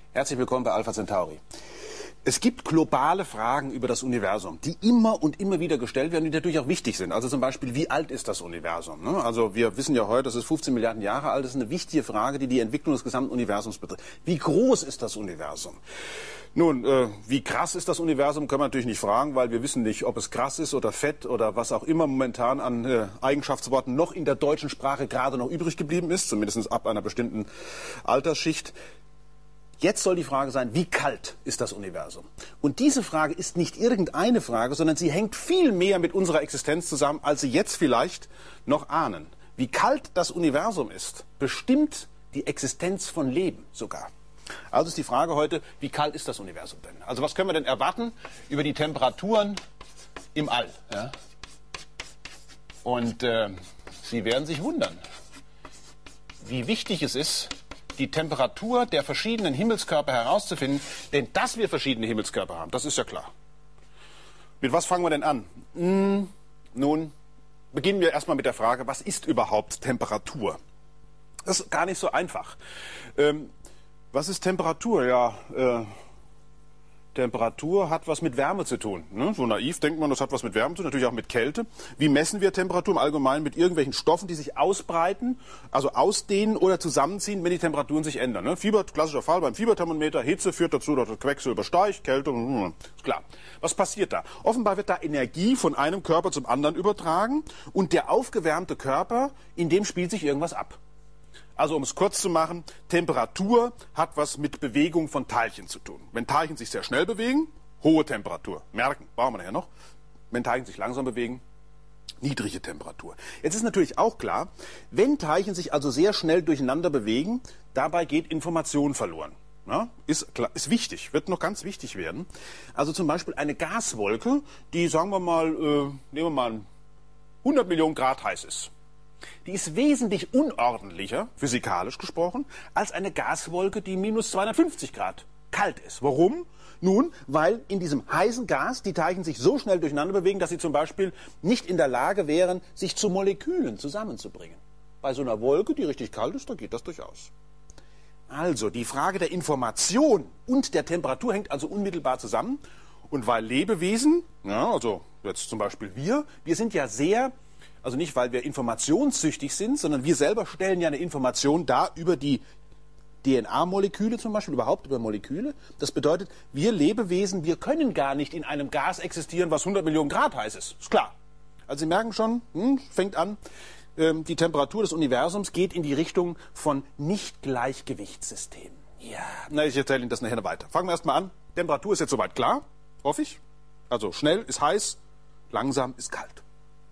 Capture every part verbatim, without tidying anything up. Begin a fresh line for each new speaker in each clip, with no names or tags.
Herzlich willkommen bei Alpha Centauri. Es gibt globale Fragen über das Universum, die immer und immer wieder gestellt werden, die natürlich auch wichtig sind. Also zum Beispiel, wie alt ist das Universum? Ne? Also wir wissen ja heute, das ist fünfzehn Milliarden Jahre alt. Das ist eine wichtige Frage, die die Entwicklung des gesamten Universums betrifft. Wie groß ist das Universum? Nun, äh, wie krass ist das Universum, können wir natürlich nicht fragen, weil wir wissen nicht, ob es krass ist oder fett oder was auch immer momentan an äh, Eigenschaftsworten noch in der deutschen Sprache gerade noch übrig geblieben ist, zumindest ab einer bestimmten Altersschicht. Jetzt soll die Frage sein, wie kalt ist das Universum? Und diese Frage ist nicht irgendeine Frage, sondern sie hängt viel mehr mit unserer Existenz zusammen, als Sie jetzt vielleicht noch ahnen. Wie kalt das Universum ist, bestimmt die Existenz von Leben sogar. Also ist die Frage heute, wie kalt ist das Universum denn? Also was können wir denn erwarten über die Temperaturen im All? Ja? Und äh, Sie werden sich wundern, wie wichtig es ist, die Temperatur der verschiedenen Himmelskörper herauszufinden. Denn dass wir verschiedene Himmelskörper haben, das ist ja klar. Mit was fangen wir denn an? Hm, nun, beginnen wir erstmal mit der Frage, was ist überhaupt Temperatur? Das ist gar nicht so einfach. Ähm, was ist Temperatur? Ja, äh, Temperatur hat was mit Wärme zu tun. Ne? So naiv denkt man, das hat was mit Wärme zu tun, natürlich auch mit Kälte. Wie messen wir Temperatur im Allgemeinen? Mit irgendwelchen Stoffen, die sich ausbreiten, also ausdehnen oder zusammenziehen, wenn die Temperaturen sich ändern. Ne? Fieber, klassischer Fall beim Fieberthermometer, Hitze führt dazu, dass das Quecksilber steigt, Kälte, ist klar. Was passiert da? Offenbar wird da Energie von einem Körper zum anderen übertragen und der aufgewärmte Körper, in dem spielt sich irgendwas ab. Also um es kurz zu machen, Temperatur hat was mit Bewegung von Teilchen zu tun. Wenn Teilchen sich sehr schnell bewegen, hohe Temperatur. Merken, brauchen wir nachher noch. Wenn Teilchen sich langsam bewegen, niedrige Temperatur. Jetzt ist natürlich auch klar, wenn Teilchen sich also sehr schnell durcheinander bewegen, dabei geht Information verloren. Ja, ist, klar, ist wichtig, wird noch ganz wichtig werden. Also zum Beispiel eine Gaswolke, die, sagen wir mal, äh, nehmen wir mal hundert Millionen Grad heiß ist. Die ist wesentlich unordentlicher, physikalisch gesprochen, als eine Gaswolke, die minus zweihundertfünfzig Grad kalt ist. Warum? Nun, weil in diesem heißen Gas die Teilchen sich so schnell durcheinander bewegen, dass sie zum Beispiel nicht in der Lage wären, sich zu Molekülen zusammenzubringen. Bei so einer Wolke, die richtig kalt ist, da geht das durchaus. Also, die Frage der Information und der Temperatur hängt also unmittelbar zusammen. Und weil Lebewesen, ja, also jetzt zum Beispiel wir, wir sind ja sehr... Also nicht, weil wir informationssüchtig sind, sondern wir selber stellen ja eine Information dar über die D N A-Moleküle zum Beispiel, überhaupt über Moleküle. Das bedeutet, wir Lebewesen, wir können gar nicht in einem Gas existieren, was hundert Millionen Grad heiß ist. Ist klar. Also Sie merken schon, hm, fängt an, ähm, die Temperatur des Universums geht in die Richtung von Nicht-Gleichgewichtssystemen. Ja, na, ich erzähle Ihnen das nachher weiter. Fangen wir erstmal an. Temperatur ist jetzt soweit klar, hoffe ich. Also schnell ist heiß, langsam ist kalt.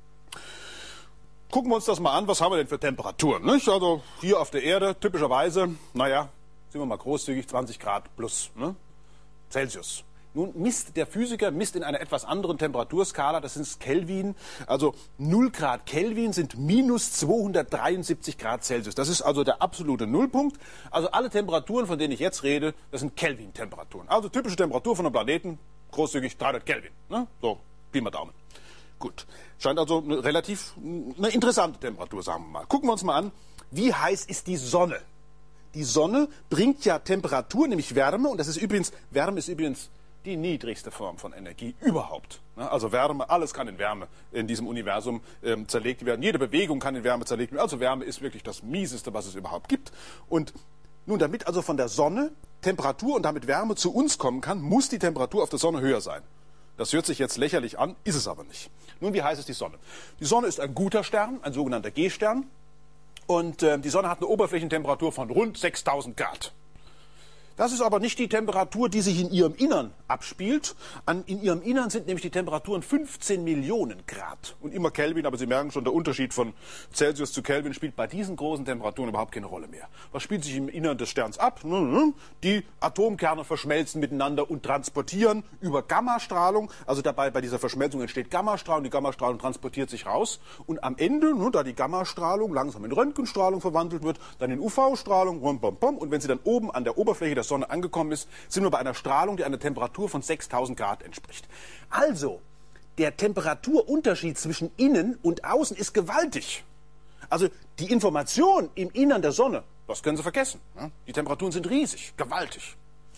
Gucken wir uns das mal an, was haben wir denn für Temperaturen? Nicht? Also hier auf der Erde typischerweise, naja, sind wir mal großzügig, zwanzig Grad plus, ne? Celsius. Nun misst der Physiker misst in einer etwas anderen Temperaturskala, das sind Kelvin, also null Grad Kelvin sind minus zweihundertdreiundsiebzig Grad Celsius. Das ist also der absolute Nullpunkt. Also alle Temperaturen, von denen ich jetzt rede, das sind Kelvin-Temperaturen. Also typische Temperatur von einem Planeten, großzügig dreihundert Kelvin. Ne? So, Pi mal Daumen. Gut, scheint also eine relativ eine interessante Temperatur, sagen wir mal. Gucken wir uns mal an, wie heiß ist die Sonne? Die Sonne bringt ja Temperatur, nämlich Wärme, und das ist übrigens, Wärme ist übrigens die niedrigste Form von Energie überhaupt. Also Wärme, alles kann in Wärme in diesem Universum ähm, zerlegt werden. Jede Bewegung kann in Wärme zerlegt werden. Also Wärme ist wirklich das Mieseste, was es überhaupt gibt. Und nun, damit also von der Sonne Temperatur und damit Wärme zu uns kommen kann, muss die Temperatur auf der Sonne höher sein. Das hört sich jetzt lächerlich an, ist es aber nicht. Nun, wie heiß ist die Sonne? Die Sonne ist ein guter Stern, ein sogenannter G-Stern. Und äh, die Sonne hat eine Oberflächentemperatur von rund sechstausend Grad. Das ist aber nicht die Temperatur, die sich in ihrem Innern abspielt. An, in ihrem Innern sind nämlich die Temperaturen fünfzehn Millionen Grad. Und immer Kelvin, aber Sie merken schon, der Unterschied von Celsius zu Kelvin spielt bei diesen großen Temperaturen überhaupt keine Rolle mehr. Was spielt sich im Innern des Sterns ab? Die Atomkerne verschmelzen miteinander und transportieren über Gammastrahlung. Also dabei bei dieser Verschmelzung entsteht Gammastrahlung, die Gammastrahlung transportiert sich raus. Und am Ende, da die Gammastrahlung langsam in Röntgenstrahlung verwandelt wird, dann in U V-Strahlung, und wenn sie dann oben an der Oberfläche der Sonne angekommen ist, sind wir bei einer Strahlung, die einer Temperatur von sechstausend Grad entspricht. Also, der Temperaturunterschied zwischen innen und außen ist gewaltig. Also, die Information im Innern der Sonne, das können Sie vergessen. Die Temperaturen sind riesig, gewaltig.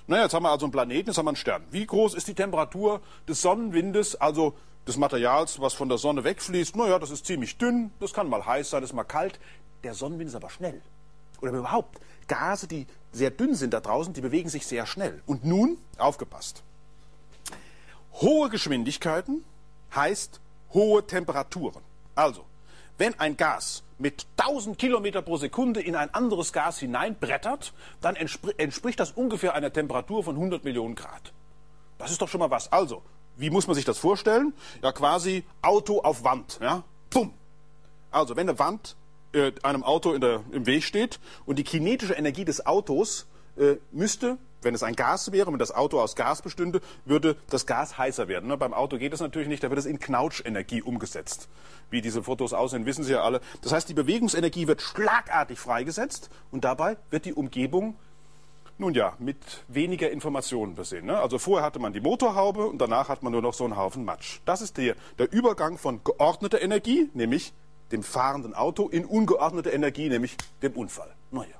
Naja, jetzt haben wir also einen Planeten, jetzt haben wir einen Stern. Wie groß ist die Temperatur des Sonnenwindes, also des Materials, was von der Sonne wegfließt? Naja, das ist ziemlich dünn, das kann mal heiß sein, das ist mal kalt. Der Sonnenwind ist aber schnell. Oder überhaupt, Gase, die sehr dünn sind da draußen, die bewegen sich sehr schnell. Und nun, aufgepasst, hohe Geschwindigkeiten heißt hohe Temperaturen. Also, wenn ein Gas mit tausend Kilometer pro Sekunde in ein anderes Gas hineinbrettert, dann entspr entspricht das ungefähr einer Temperatur von hundert Millionen Grad. Das ist doch schon mal was. Also, wie muss man sich das vorstellen? Ja, quasi Auto auf Wand. Ja? Bumm. Also, wenn eine Wand äh, einem Auto in der, im Weg steht und die kinetische Energie des Autos äh, müsste, wenn es ein Gas wäre, wenn das Auto aus Gas bestünde, würde das Gas heißer werden. Ne? Beim Auto geht das natürlich nicht, da wird es in Knautschenergie umgesetzt. Wie diese Fotos aussehen, wissen Sie ja alle. Das heißt, die Bewegungsenergie wird schlagartig freigesetzt und dabei wird die Umgebung, nun ja, mit weniger Informationen versehen. Ne? Also vorher hatte man die Motorhaube und danach hat man nur noch so einen Haufen Matsch. Das ist der, der Übergang von geordneter Energie, nämlich dem fahrenden Auto, in ungeordnete Energie, nämlich dem Unfall. Naja.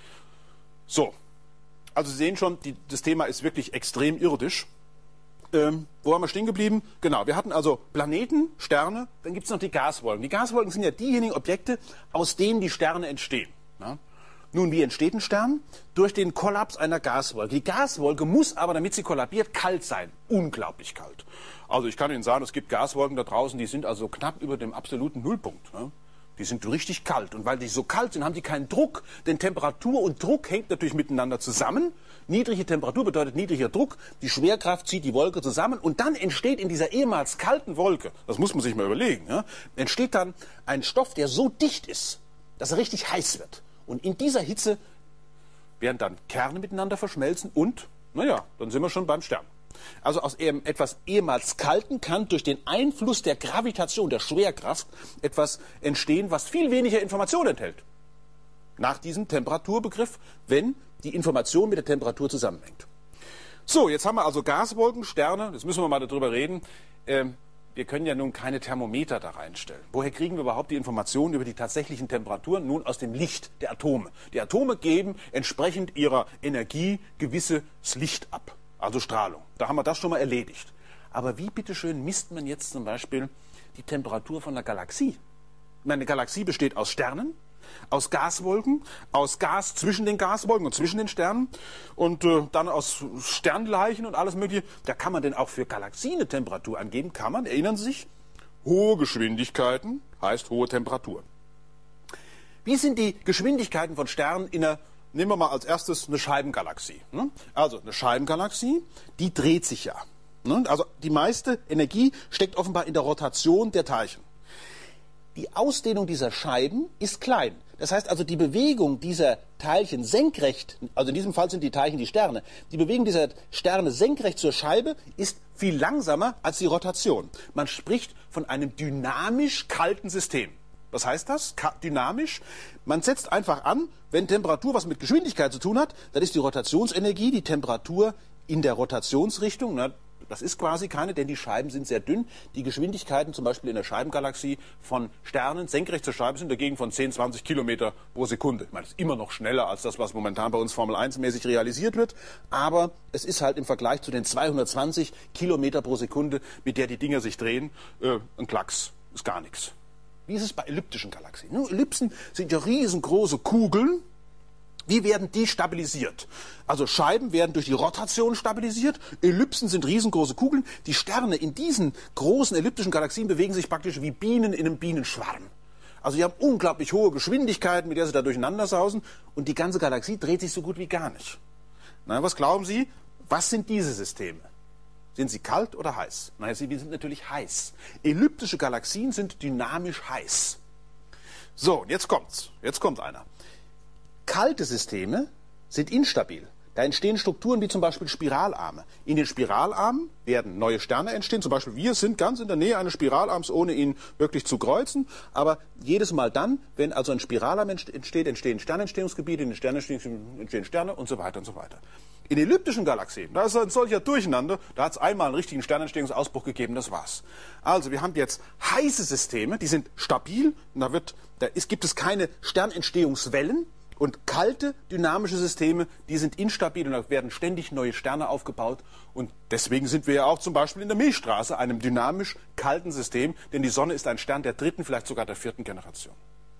So. Also Sie sehen schon, die, das Thema ist wirklich extrem irdisch. Ähm, wo haben wir stehen geblieben? Genau, wir hatten also Planeten, Sterne, dann gibt es noch die Gaswolken. Die Gaswolken sind ja diejenigen Objekte, aus denen die Sterne entstehen. Ja? Nun, wie entsteht ein Stern? Durch den Kollaps einer Gaswolke. Die Gaswolke muss aber, damit sie kollabiert, kalt sein. Unglaublich kalt. Also ich kann Ihnen sagen, es gibt Gaswolken da draußen, die sind also knapp über dem absoluten Nullpunkt. Ja? Die sind richtig kalt. Und weil die so kalt sind, haben die keinen Druck. Denn Temperatur und Druck hängt natürlich miteinander zusammen. Niedrige Temperatur bedeutet niedriger Druck. Die Schwerkraft zieht die Wolke zusammen. Und dann entsteht in dieser ehemals kalten Wolke, das muss man sich mal überlegen, ja, entsteht dann ein Stoff, der so dicht ist, dass er richtig heiß wird. Und in dieser Hitze werden dann Kerne miteinander verschmelzen. Und, naja, dann sind wir schon beim Stern. Also aus eben etwas ehemals Kalten kann durch den Einfluss der Gravitation, der Schwerkraft, etwas entstehen, was viel weniger Information enthält. Nach diesem Temperaturbegriff, wenn die Information mit der Temperatur zusammenhängt. So, jetzt haben wir also Gaswolken, Sterne, jetzt müssen wir mal darüber reden. Ähm, wir können ja nun keine Thermometer da reinstellen. Woher kriegen wir überhaupt die Informationen über die tatsächlichen Temperaturen? Nun aus dem Licht der Atome. Die Atome geben entsprechend ihrer Energie gewisses Licht ab. Also Strahlung. Da haben wir das schon mal erledigt. Aber wie bitteschön misst man jetzt zum Beispiel die Temperatur von einer Galaxie? Eine Galaxie besteht aus Sternen, aus Gaswolken, aus Gas zwischen den Gaswolken und zwischen den Sternen und äh, dann aus Sternleichen und alles Mögliche. Da kann man denn auch für Galaxien eine Temperatur angeben. Kann man, erinnern Sie sich? Hohe Geschwindigkeiten heißt hohe Temperatur. Wie sind die Geschwindigkeiten von Sternen in einer, nehmen wir mal als erstes eine Scheibengalaxie. Ne? Also eine Scheibengalaxie, die dreht sich ja. Ne? Also die meiste Energie steckt offenbar in der Rotation der Teilchen. Die Ausdehnung dieser Scheiben ist klein. Das heißt also, die Bewegung dieser Teilchen senkrecht, also in diesem Fall sind die Teilchen die Sterne, die Bewegung dieser Sterne senkrecht zur Scheibe ist viel langsamer als die Rotation. Man spricht von einem dynamisch kalten System. Was heißt das? Ka- dynamisch? Man setzt einfach an, wenn Temperatur was mit Geschwindigkeit zu tun hat, dann ist die Rotationsenergie die Temperatur in der Rotationsrichtung. Na, das ist quasi keine, denn die Scheiben sind sehr dünn. Die Geschwindigkeiten zum Beispiel in der Scheibengalaxie von Sternen senkrecht zur Scheibe sind dagegen von zehn, zwanzig Kilometer pro Sekunde. Ich meine, das ist immer noch schneller als das, was momentan bei uns Formel eins mäßig realisiert wird. Aber es ist halt im Vergleich zu den zweihundertzwanzig Kilometer pro Sekunde, mit der die Dinger sich drehen, äh, ein Klacks, ist gar nichts. Wie ist es bei elliptischen Galaxien? Nun, Ellipsen sind ja riesengroße Kugeln. Wie werden die stabilisiert? Also Scheiben werden durch die Rotation stabilisiert, Ellipsen sind riesengroße Kugeln. Die Sterne in diesen großen elliptischen Galaxien bewegen sich praktisch wie Bienen in einem Bienenschwarm. Also die haben unglaublich hohe Geschwindigkeiten, mit der sie da durcheinander sausen und die ganze Galaxie dreht sich so gut wie gar nicht. Na, was glauben Sie? Was sind diese Systeme? Sind sie kalt oder heiß? Naja, sie sind natürlich heiß. Elliptische Galaxien sind dynamisch heiß. So, jetzt kommt's. Jetzt kommt einer. Kalte Systeme sind instabil. Da entstehen Strukturen wie zum Beispiel Spiralarme. In den Spiralarmen werden neue Sterne entstehen. Zum Beispiel wir sind ganz in der Nähe eines Spiralarms, ohne ihn wirklich zu kreuzen. Aber jedes Mal dann, wenn also ein Spiralarm entsteht, entstehen Sternentstehungsgebiete, in den Sternen entstehen Sterne und so weiter und so weiter. In elliptischen Galaxien, da ist ein solcher Durcheinander, da hat es einmal einen richtigen Sternentstehungsausbruch gegeben, das war's. Also wir haben jetzt heiße Systeme, die sind stabil, da, wird, da ist, gibt es keine Sternentstehungswellen. Und kalte, dynamische Systeme, die sind instabil und da werden ständig neue Sterne aufgebaut. Und deswegen sind wir ja auch zum Beispiel in der Milchstraße, einem dynamisch kalten System, denn die Sonne ist ein Stern der dritten, vielleicht sogar der vierten Generation.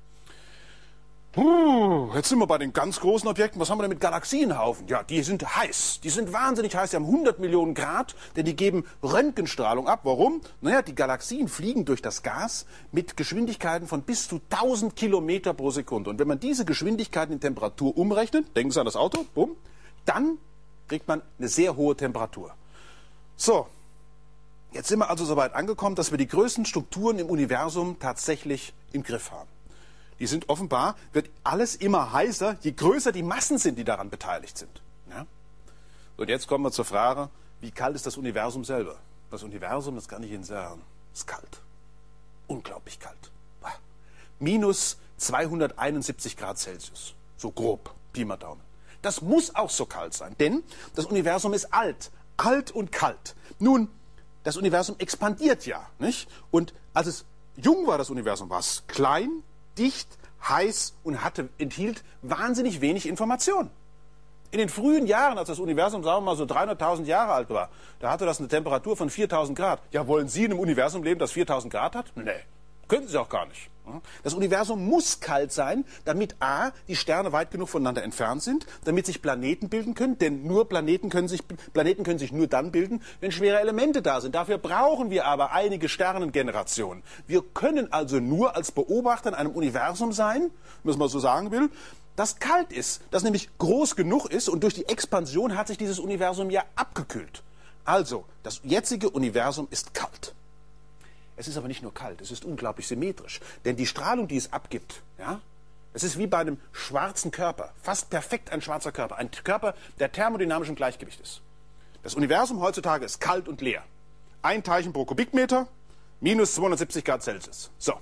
Puh, jetzt sind wir bei den ganz großen Objekten. Was haben wir denn mit Galaxienhaufen? Ja, die sind heiß. Die sind wahnsinnig heiß. Die haben hundert Millionen Grad, denn die geben Röntgenstrahlung ab. Warum? Naja, die Galaxien fliegen durch das Gas mit Geschwindigkeiten von bis zu tausend Kilometer pro Sekunde. Und wenn man diese Geschwindigkeiten in Temperatur umrechnet, denken Sie an das Auto, bumm, dann kriegt man eine sehr hohe Temperatur. So, jetzt sind wir also so weit angekommen, dass wir die größten Strukturen im Universum tatsächlich im Griff haben. Die sind offenbar, wird alles immer heißer, je größer die Massen sind, die daran beteiligt sind. Ja? Und jetzt kommen wir zur Frage, wie kalt ist das Universum selber? Das Universum, das kann ich Ihnen sagen, ist kalt. Unglaublich kalt. Minus zweihunderteinundsiebzig Grad Celsius. So grob, Pi mal Daumen. Das muss auch so kalt sein, denn das Universum ist alt. Alt und kalt. Nun, das Universum expandiert ja, nicht? Und als es jung war, das Universum, war es klein, dicht, heiß und hatte, enthielt wahnsinnig wenig Information. In den frühen Jahren, als das Universum, sagen wir mal, so dreihunderttausend Jahre alt war, da hatte das eine Temperatur von viertausend Grad. Ja, wollen Sie in einem Universum leben, das viertausend Grad hat? Nee, können Sie auch gar nicht. Das Universum muss kalt sein, damit a, die Sterne weit genug voneinander entfernt sind, damit sich Planeten bilden können, denn nur Planeten können sich, Planeten können sich nur dann bilden, wenn schwere Elemente da sind. Dafür brauchen wir aber einige Sternengenerationen. Wir können also nur als Beobachter in einem Universum sein, wenn man so sagen will, das kalt ist, das nämlich groß genug ist und durch die Expansion hat sich dieses Universum ja abgekühlt. Also, das jetzige Universum ist kalt. Es ist aber nicht nur kalt, es ist unglaublich symmetrisch. Denn die Strahlung, die es abgibt, ja, es ist wie bei einem schwarzen Körper, fast perfekt ein schwarzer Körper. Ein Körper, der thermodynamisch im Gleichgewicht ist. Das Universum heutzutage ist kalt und leer. Ein Teilchen pro Kubikmeter, minus zweihundertsiebzig Grad Celsius. So.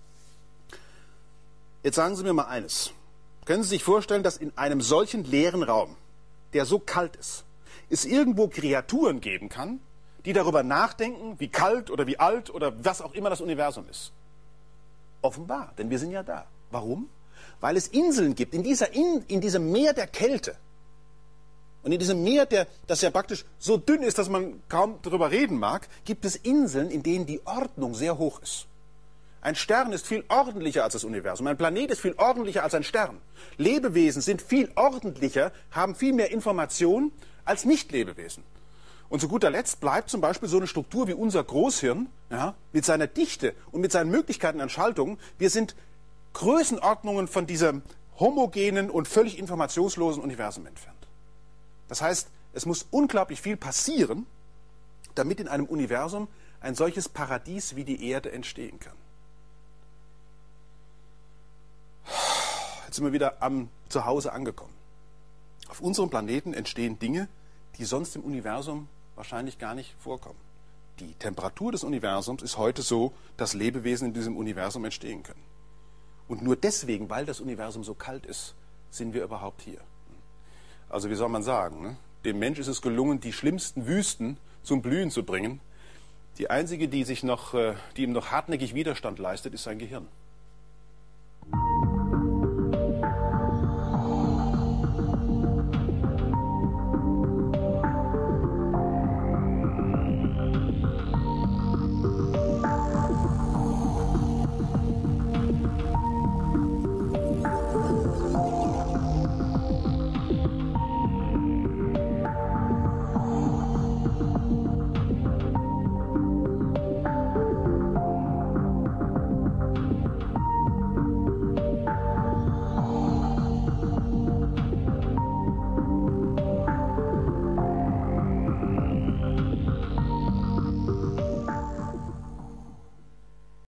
Jetzt sagen Sie mir mal eines. Können Sie sich vorstellen, dass in einem solchen leeren Raum, der so kalt ist, es irgendwo Kreaturen geben kann, die darüber nachdenken, wie kalt oder wie alt oder was auch immer das Universum ist? Offenbar, denn wir sind ja da. Warum? Weil es Inseln gibt, in, dieser in, in diesem Meer der Kälte und in diesem Meer, der, das ja praktisch so dünn ist, dass man kaum darüber reden mag, gibt es Inseln, in denen die Ordnung sehr hoch ist. Ein Stern ist viel ordentlicher als das Universum. Ein Planet ist viel ordentlicher als ein Stern. Lebewesen sind viel ordentlicher, haben viel mehr Information als Nicht-Lebewesen. Und zu guter Letzt bleibt zum Beispiel so eine Struktur wie unser Großhirn, ja, mit seiner Dichte und mit seinen Möglichkeiten an Schaltungen. Wir sind Größenordnungen von diesem homogenen und völlig informationslosen Universum entfernt. Das heißt, es muss unglaublich viel passieren, damit in einem Universum ein solches Paradies wie die Erde entstehen kann. Jetzt sind wir wieder am Zuhause angekommen. Auf unserem Planeten entstehen Dinge, die sonst im Universum wahrscheinlich gar nicht vorkommen. Die Temperatur des Universums ist heute so, dass Lebewesen in diesem Universum entstehen können. Und nur deswegen, weil das Universum so kalt ist, sind wir überhaupt hier. Also wie soll man sagen, ne? Dem Mensch ist es gelungen, die schlimmsten Wüsten zum Blühen zu bringen. Die einzige, die, sich noch, die ihm noch hartnäckig Widerstand leistet, ist sein Gehirn.